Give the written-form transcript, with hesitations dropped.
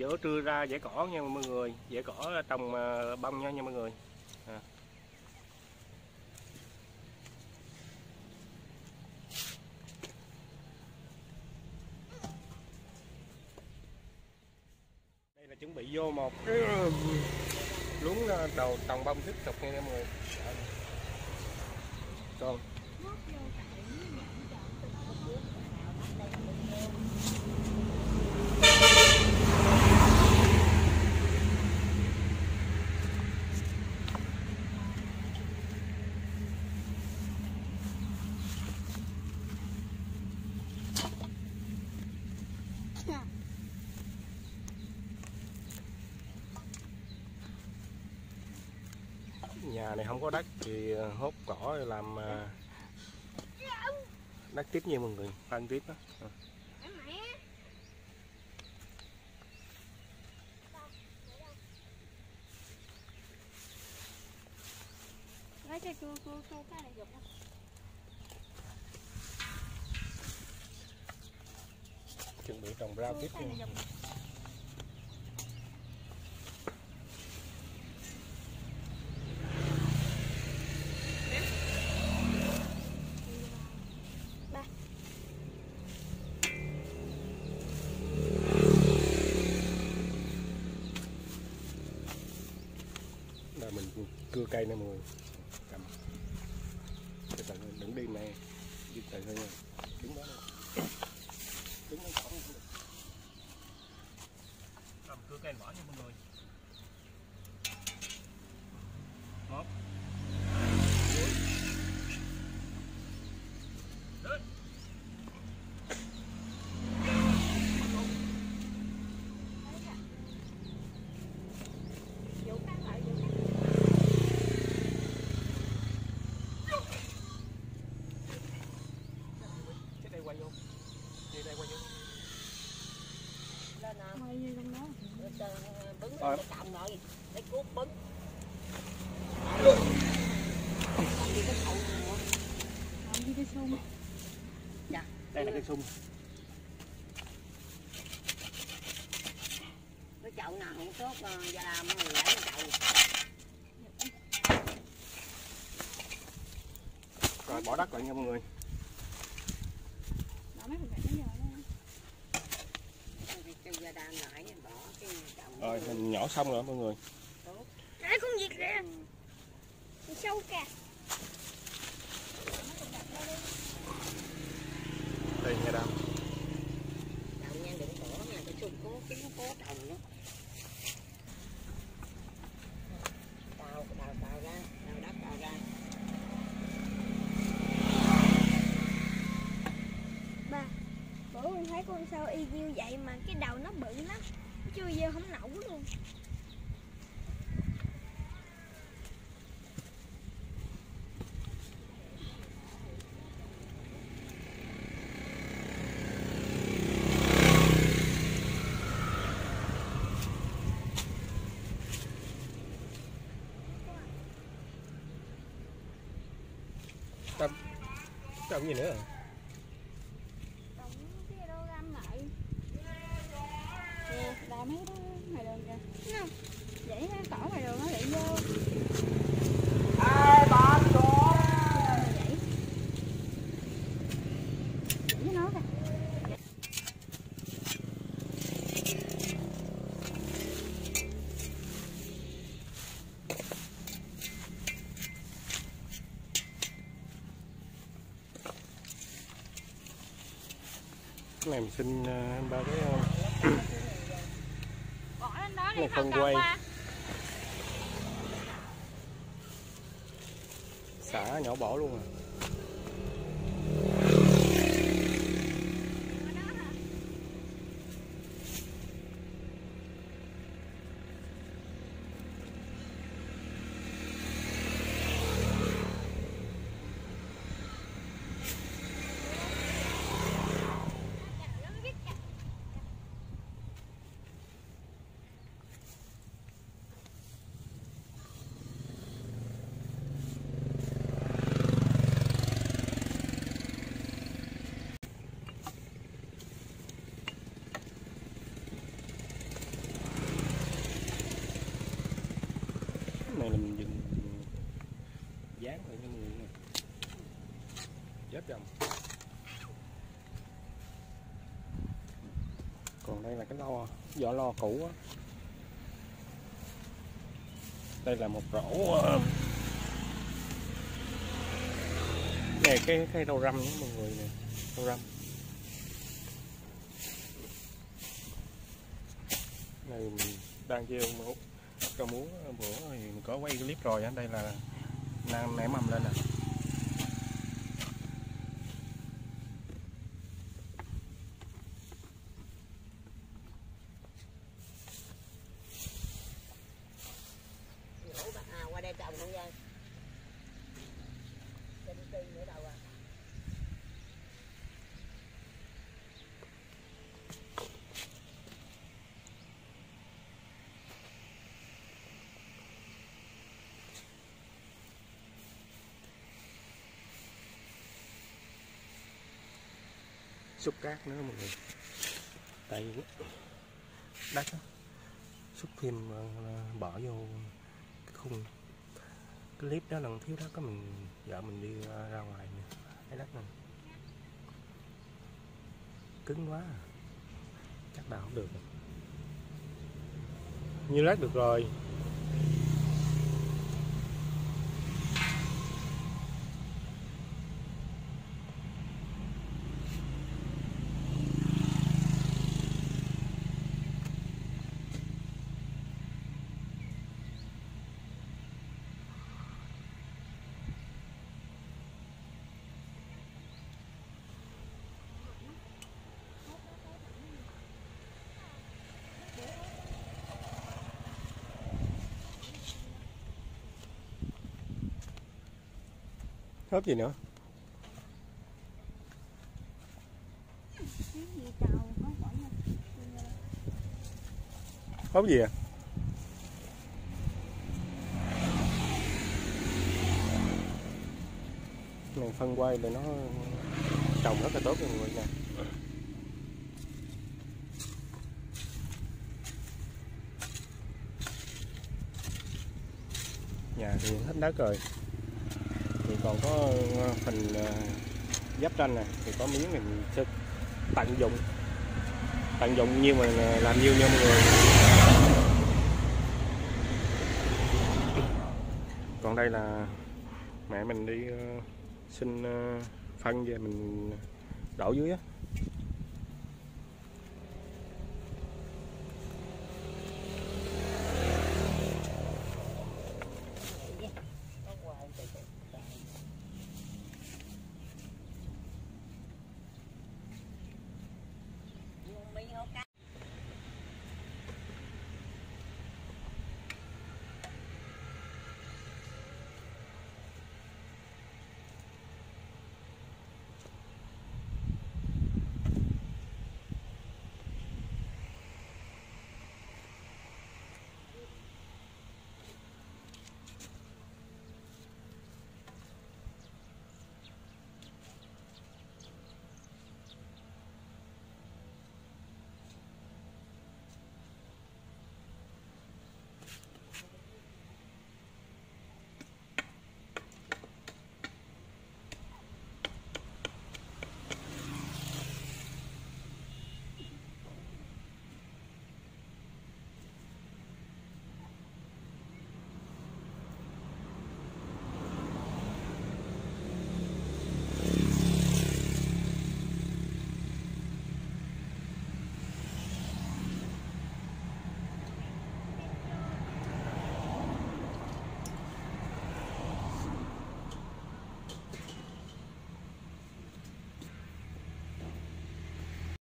giữa trưa ra dãy cỏ nha mọi người, dãy cỏ trồng bông nha mọi người. Đây là chuẩn bị vô một cái luống đầu trồng bông tiếp tục nha mọi người. Con nhà này không có đất thì hốt cỏ làm đất tiếp nha mọi người, phân tiếp đó. Chuẩn bị trồng rau tiếp nha. Là mình cưa cây nè mọi người, cầm từ từ đừng đi nè, đi từ thôi nha, đứng đó nè, đứng đó cỏ cầm cưa cây bỏ nha mọi người. Một quay vô, đi đây quay vô. Lên nào. Quay như trong đó. Bứng cái cọng rồi, lấy cuốc bứng. Làm đi cái chậu này. Làm đi cái sung. Dạ. Đây là cái sung. Cái chậu nào không tốt giờ làm người lấy cái chậu. Rồi bỏ đất lại nha mọi người. Rồi mình nhỏ xong rồi mọi người. Đấy con vịt kìa. Sâu kìa. Đây nha Đam. Đậu nha, đừng bỏ nha, cái xung cố kiếm cố trồng nữa. Đào ra, đào đất đào ra. Ba, bữa con thấy con sao y như vậy mà cái đầu nó bự lắm, chưa giờ không nổi luôn. Trồng gì nữa à? Trồng cái đô găm lại. Nè, đào mấy đó ngoài đường kìa. Thấy không? Vậy cỏ ngoài đường nó lại vô. Ai bán đó. Vậy. Với nó kìa. Cái này mình xin ba cái Bỏ lên đó đi, này không phân quay qua. xả nhỏ bỏ luôn à. mình dừng dán lại cái người này chết chồng. Còn đây là cái vỏ lo cũ á. Đây là một rổ này, cái rau răm đó mọi người nè, rau răm này mình đang gieo rau muống. Bữa thì mình có quay clip rồi á, đây là đang nảy mầm lên nè. Qua đây trồng không nha. Trên cây nữa đâu à. Xúc cát nữa mọi người, tại đất đó. Xúc thêm bỏ vô cái khung. Cái clip đó lần thiếu đất có mình vợ mình đi ra ngoài nè, cái đất này cứng quá à. Chắc đào không được rồi. Như lát được rồi. Hớp gì nữa? Hớp gì à? Này phân quay là nó trồng rất là tốt cho mọi người nè. Nhà thì hết đất rồi, thì còn có phần giáp tranh này thì có miếng mình sẽ tận dụng nhiêu mà làm nhiêu nha mọi người. Còn đây là mẹ mình đi xin phân về mình đổ dưới á. Mì hộp cá